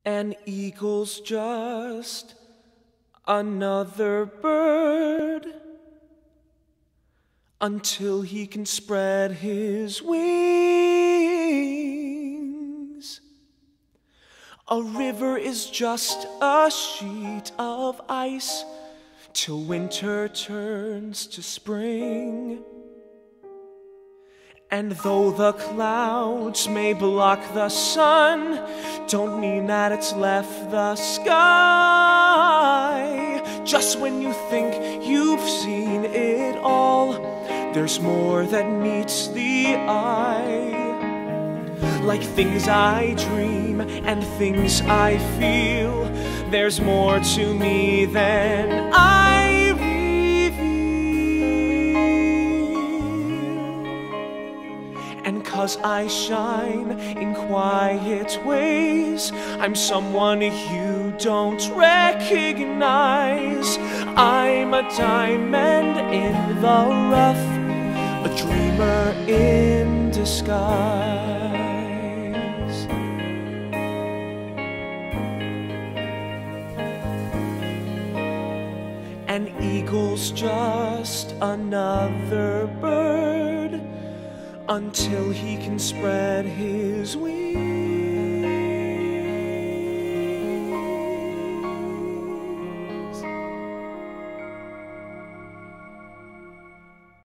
An eagle's just another bird until he can spread his wings. A river is just a sheet of ice till winter turns to spring. And though the clouds may block the sun, don't mean that it's left the sky. Just when you think you've seen it all, there's more that meets the eye. Like things I dream and things I feel, there's more to me than I reveal. And 'cause I shine in quiet ways, I'm someone you don't recognize. I'm a diamond in the rough, a dreamer in disguise. An eagle's just another bird until he can spread his wings.